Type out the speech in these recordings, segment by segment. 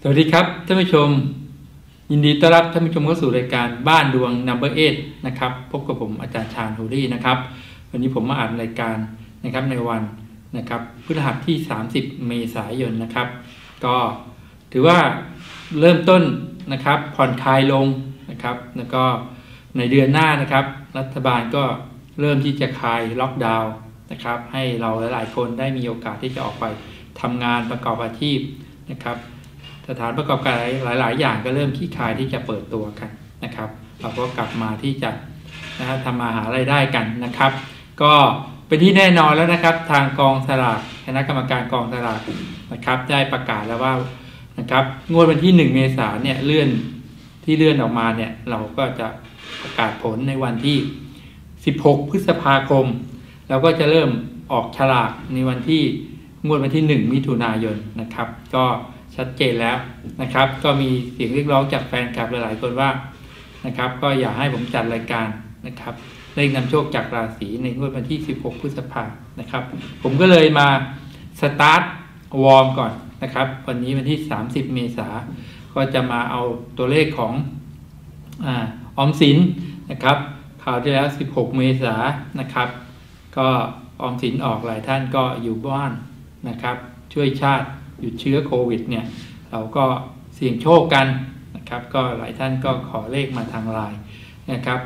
วัสดีครับท่านผู้ชมยินดีต้อนรับท่านผู้ชมเข้าสู่รายการบ้านดวง Number 8นะครับพบกับผมอาจารย์ชาญโฮลี่นะครับวันนี้ผมมาอ่านรายการนะครับในวันนะครับพฤหัสที่30เมษายนนะครับก็ถือว่าเริ่มต้นนะครับผ่อนคลายลงนะครับแล้วก็ในเดือนหน้านะครับรัฐบาลก็เริ่มที่จะคลายล็อกดาวน์นะครับให้เราหลายๆคนได้มีโอกาสที่จะออกไปทำงานประกอบอาชีพนะครับสถานประกอบการหลายๆอย่างก็เริ่มขี้คายที่จะเปิดตัวกันนะครับเราก็กลับมาที่จะทำมาหารายได้กันนะครับก็เป็นที่แน่นอนแล้วนะครับทางกองสลากคณะกรรมการกองสลากนะครับได้ประกาศแล้วว่านะครับงวดวันที่1เมษายนเนี่ยเลื่อนออกมาเนี่ยเราก็จะประกาศผลในวันที่16พฤษภาคมแล้วก็จะเริ่มออกฉลากในวันที่งวดวันที่1มิถุนายนนะครับก็ชัดเจนแล้วนะครับก็มีเสียงเรียกร้องจากแฟนคลับหลายๆคนว่านะครับก็อยากให้ผมจัดรายการนะครับเลขนำโชคจากราศีในงวดวันที่16พฤษภาคมนะครับผมก็เลยมาสตาร์ทวอร์มก่อนนะครับวันนี้วันที่30เมษายนก็จะมาเอาตัวเลขของออมสินนะครับข่าวที่แล้ว16เมษายนนะครับก็ออมสินออกหลายท่านก็อยู่บ้านนะครับช่วยชาติหยุดเชื้อโควิดเนี่ยเราก็เสี่ยงโชคกันนะครับก็หลายท่านก็ขอเลขมาทางไลน์นะครับ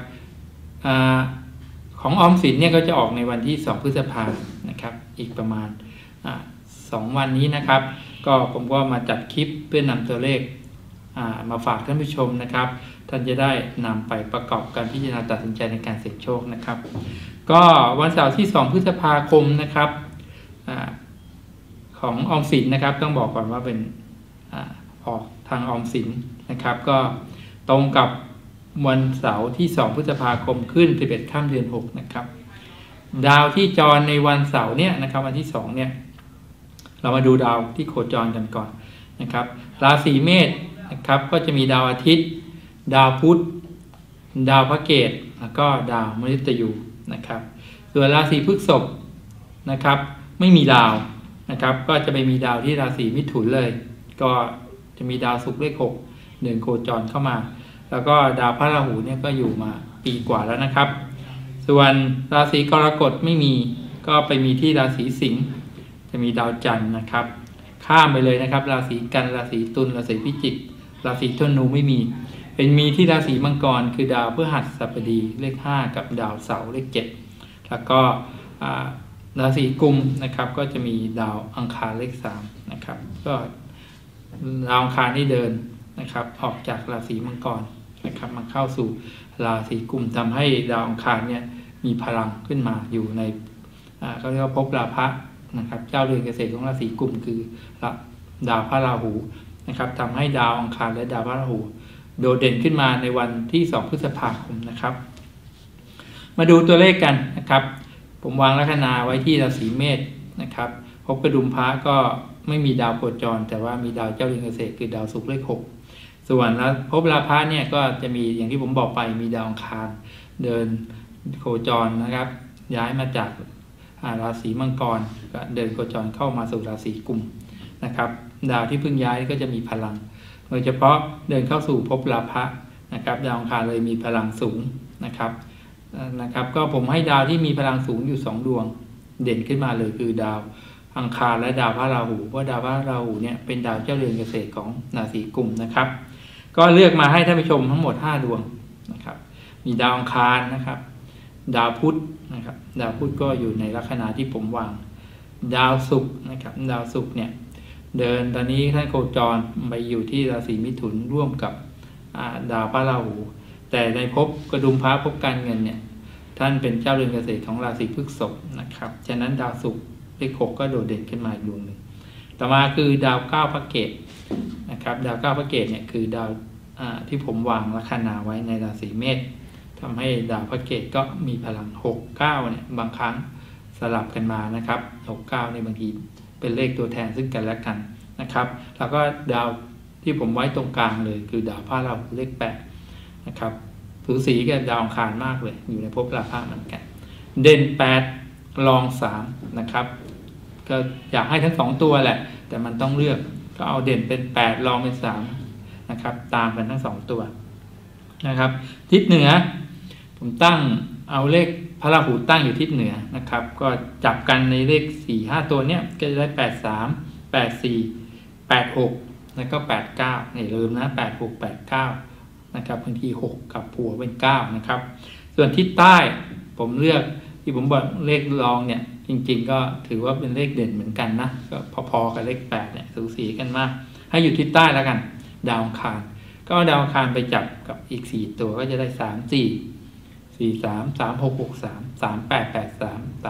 ของออมสินเนี่ยก็จะออกในวันที่2พฤษภาคมนะครับอีกประมาณ2วันนี้นะครับก็ผมก็มาจัดคลิปเพื่อนำตัวเลขมาฝากท่านผู้ชมนะครับท่านจะได้นำไปประกอบการพิจารณาตัดสินใจในการเสี่ยงโชคนะครับก็วันเสาร์ที่2พฤษภาคมนะครับของออมสินนะครับต้องบอกก่อนว่าเป็นออกทางออมสินนะครับก็ตรงกับวันเสาร์ที่2พฤษภาคมขึ้น11ค่ำเดือน6นะครับดาวที่จรในวันเสาร์เนี่ยนะครับวันที่2เนี่ยเรามาดูดาวที่โคจรกันก่อนนะครับราศีเมษนะครับก็จะมีดาวอาทิตย์ดาวพุธดาวพระเกตแล้วก็ดาวมฤตยูนะครับส่วนราศีพฤษภนะครับไม่มีดาวนะครับก็จะไปมีดาวที่ราศีมิถุนเลยก็จะมีดาวศุกร์เลข6เดินโคจรเข้ามาแล้วก็ดาวพระราหูเนี่ยก็อยู่มาปีกว่าแล้วนะครับส่วนราศีกรกฎไม่มีก็ไปมีที่ราศีสิงห์จะมีดาวจันทร์นะครับข้ามไปเลยนะครับราศีกันราศีตุลราศีพิจิกราศีธนูไม่มีเป็นมีที่ราศีมังกรคือดาวพฤหัสบดีเลข5กับดาวเสาร์เลข7แล้วก็ราศีกุมนะครับก็จะมีดาวอังคารเลข3นะครับก็ดาวอังคารที่เดินนะครับออกจากราศีมังกรนะครับมาเข้าสู่ราศีกุมทำให้ดาวอังคารเนี่ยมีพลังขึ้นมาอยู่ในเขาเรียกว่าภพราพะนะครับเจ้าเรือนเกษตรของราศีกุมคือดาวพระราหูนะครับทำให้ดาวอังคารและดาวพระราหูโดดเด่นขึ้นมาในวันที่2พฤษภาคมนะครับมาดูตัวเลขกันนะครับผมวางลัคนาไว้ที่ราศีเมษนะครับภพกระดุมพระก็ไม่มีดาวโคจรแต่ว่ามีดาวเจ้าเรือนเกษตรคือดาวศุกร์เลข6ส่วนแล้วภพราพะเนี่ยก็จะมีอย่างที่ผมบอกไปมีดาวอังคารเดินโคจรนะครับย้ายมาจากราศีมังกรก็เดินโคจรเข้ามาสู่ราศีกุมนะครับดาวที่เพิ่งย้ายก็จะมีพลังโดยเฉพาะเดินเข้าสู่ภพราพะนะครับดาวอังคารเลยมีพลังสูงนะครับก็ผมให้ดาวที่มีพลังสูงอยู่2ดวงเด่นขึ้นมาเลยคือดาวอังคารและดาวพระราหูเพราะดาวพระราหูเนี่ยเป็นดาวเจ้าเรือนเกษตรของราศีกุมนะครับก็เลือกมาให้ท่านผู้ชมทั้งหมด5ดวงนะครับมีดาวอังคารนะครับดาวพุธนะครับดาวพุธก็อยู่ในลัคนาที่ผมวางดาวศุกร์นะครับดาวศุกร์เนี่ยเดินตอนนี้ท่านโคจรไปอยู่ที่ราศีมิถุนร่วมกับดาวพระราหูแต่ในภพกระดุมพระภพการเงินเนี่ยท่านเป็นเจ้าเรือนเกษตรของราศีพฤษภนะครับฉะนั้นดาวศุกร์เลข6ก็โดดเด่นขึ้นมาอีกดวงหนึ่งต่อมาคือดาว9พระเกตนะครับดาว9พระเกตเนี่ยคือดาวที่ผมวางลัคนาไว้ในราศีเมษทำให้ดาวพระเกตก็มีพลัง6-9เนี่ยบางครั้งสลับกันมานะครับ6-9ในบางทีเป็นเลขตัวแทนซึ่งกันและกันนะครับแล้วก็ดาวที่ผมไว้ตรงกลางเลยคือดาวพระราหูเลข8นะครับสูสีกับดาวอังคารมากเลยอยู่ในภพราพะเหมือนกันเด่น8รอง3นะครับก็อยากให้ทั้ง2ตัวแหละแต่มันต้องเลือกก็เอาเด่นเป็น8รองเป็น3นะครับตามกันทั้ง2ตัวนะครับทิศเหนือผมตั้งเอาเลขพระราหูตั้งอยู่ทิศเหนือนะครับก็จับกันในเลข4-5ตัวเนี้ยก็จะได้83 84 86แล้วก็89อย่าลืมนะ86 89นะครับบางที6กับผัวเป็น9นะครับส่วนทิศใต้ผมเลือกที่ผมบอกเลขรองเนี่ยจริงๆก็ถือว่าเป็นเลขเด่นเหมือนกันนะก็พอๆกับเลข8เนี่ยสูสีกันมากให้อยู่ทิศใต้แล้วกันดาวอังคารก็เอาดาวอังคารไปจับกับอีก4ตัวก็จะได้34 43 3663 3883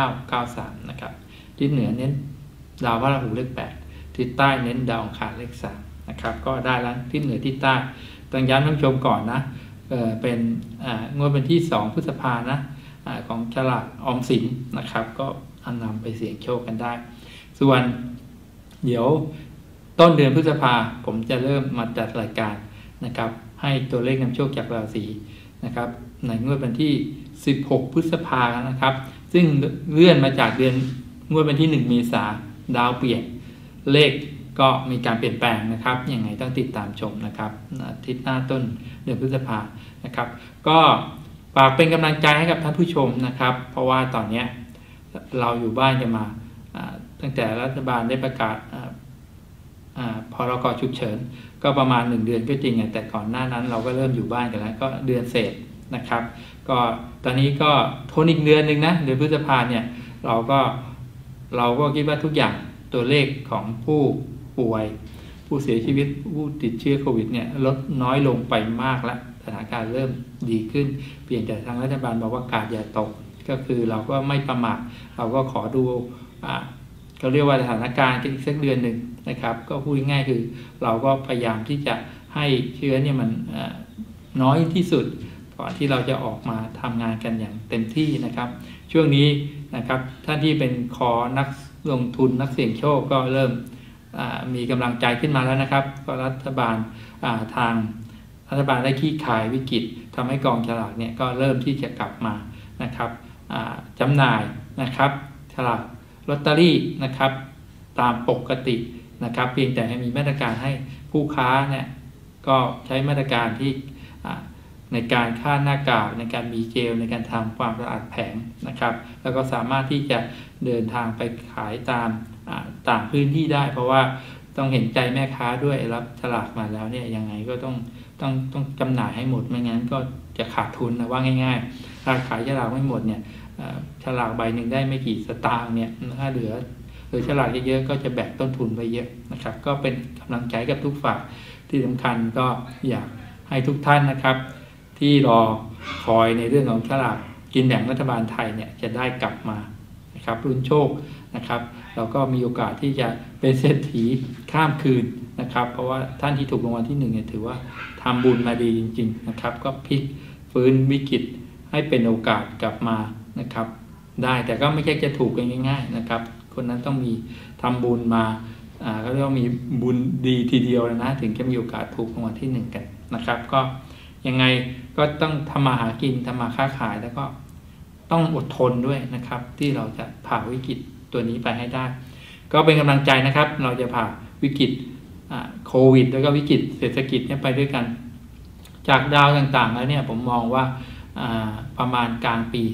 3993นะครับทิศเหนือเน้นดาวพฤหัสเลข8ทิศใต้เน้นดาวอังคารเลข3นะครับก็ได้แล้วทิศเหนือทิศใต้ต้องย้ำท่านผู้ชมก่อนนะเป็นงวดวันที่2พฤษภานะของฉลากออมสินนะครับก็นำไปเสี่ยงโชคกันได้ส่วนเดี๋ยวต้นเดือนพฤษภาผมจะเริ่มมาจัดรายการนะครับให้ตัวเลขนำโชคจากราศีนะครับในงวดวันที่16พฤษภานะครับซึ่งเลื่อนมาจากเดือนงวดวันที่1เมษายนดาวเปลี่ยนเลขก็มีการเปลี่ยนแปลงนะครับยังไงต้องติดตามชมนะครับอาทิตย์หน้าต้นเดือนพฤษภานะครับก็ฝากเป็นกำลังใจให้กับท่านผู้ชมนะครับเพราะว่าตอนนี้เราอยู่บ้านกันมาตั้งแต่รัฐบาลได้ประกาศพรก.ฉุกเฉินก็ประมาณ1เดือนก็จริงแต่ก่อนหน้านั้นเราก็เริ่มอยู่บ้านกันแล้วก็เดือนเศษนะครับก็ตอนนี้ก็ทนอีกเดือนนึงนะเดือนพฤษภาเนี่ยเราก็คิดว่าทุกอย่างตัวเลขของผู้ป่วยผู้เสียชีวิตผู้ติดเชื้อโควิดเนี่ยลดน้อยลงไปมากแล้วสถานการณ์เริ่มดีขึ้นเปลี่ยนจากทางรัฐบาลบอกว่ากาดอย่าตกก็คือเราก็ไม่ประมาทเราก็ขอดูเขาเรียกว่าสถานการณ์อีกสักเดือนหนึ่งนะครับก็พูดง่ายๆคือเราก็พยายามที่จะให้เชื้อเนี่ยมันน้อยที่สุดก่อนที่เราจะออกมาทำงานกันอย่างเต็มที่นะครับช่วงนี้นะครับท่านที่เป็นคอนักลงทุนนักเสี่ยงโชคก็เริ่มมีกำลังใจขึ้นมาแล้วนะครับก็รัฐบาลทางรัฐบาลได้คลี่คลายวิกฤตทำให้กองฉลากเนี่ยก็เริ่มที่จะกลับมานะครับจำหน่ายนะครับฉลากลอตเตอรี่นะครับตามปกตินะครับเพียงแต่ให้มีมาตรการให้ผู้ค้าเนี่ยก็ใช้มาตรการที่ในการฆ่าหน้ากากในการมีเจลในการทำความสะอาดแผงนะครับแล้วก็สามารถที่จะเดินทางไปขายตามต่างพื้นที่ได้เพราะว่าต้องเห็นใจแม่ค้าด้วยรับฉลากมาแล้วเนี่ยยังไงก็ต้องจำหน่ายให้หมดไม่งั้นก็จะขาดทุนนะว่าง่ายๆถ้าขายฉลากไม่หมดเนี่ยฉลากใบหนึ่งได้ไม่กี่สตางค์เนี่ยถ้าเหลือฉลากเยอะๆก็จะแบกต้นทุนไปเยอะนะครับก็เป็นกำลังใจกับทุกฝ่ายที่สำคัญก็อยากให้ทุกท่านนะครับที่รอคอยในเรื่องของฉลากกินแบ่งรัฐบาลไทยเนี่ยจะได้กลับมานะครับลุ้นโชคนะครับเราก็มีโอกาสที่จะเป็นเศรษฐีข้ามคืนนะครับเพราะว่าท่านที่ถูกรางวัลที่1เนี่ยถือว่าทำบุญมาดีจริงๆนะครับก็พลิกฟื้นวิกฤตให้เป็นโอกาสกลับมานะครับได้แต่ก็ไม่ใช่จะถูกกันง่ายๆนะครับคนนั้นต้องมีทำบุญมาก็เรียกว่ามีบุญดีทีเดียวนะถึงจะมีโอกาสถูกรางวัลที่1กันนะครับก็ยังไงก็ต้องทำมาหากินทำมาค้าขายแล้วก็ต้องอดทนด้วยนะครับที่เราจะผ่าวิกฤตตัวนี้ไปให้ได้ก็เป็นกำลังใจนะครับเราจะผ่าวิกฤตโควิดแล้วก็วิกฤตเศรษฐกิจเนี่ยไปด้วยกันจากดาวต่างๆแล้วเนี่ยผมมองว่าประมาณกลางปี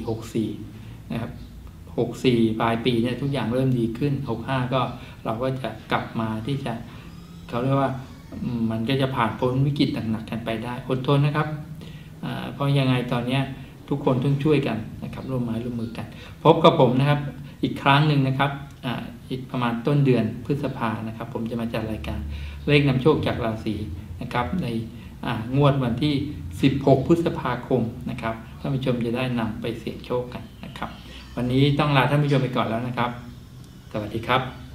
64นะครับ64ปลายปีเนี่ยทุกอย่างเริ่มดีขึ้น65ก็เราก็จะกลับมาที่จะเขาเรียกว่ามันก็จะผ่านพ้นวิกฤตหนักๆกันไปได้อดทนนะครับเพราะยังไงตอนนี้ทุกคนต้องช่วยกันนะครับร่วมไม้ร่วมมือกันพบกับผมนะครับอีกครั้งหนึ่งนะครับอีกประมาณต้นเดือนพฤษภานะครับผมจะมาจัดรายการเลขนำโชคจากราศีนะครับในงวดวันที่16พฤษภาคมนะครับท่านผู้ชมจะได้นำไปเสี่ยงโชคกันนะครับวันนี้ต้องลาท่านผู้ชมไปก่อนแล้วนะครับสวัสดีครับ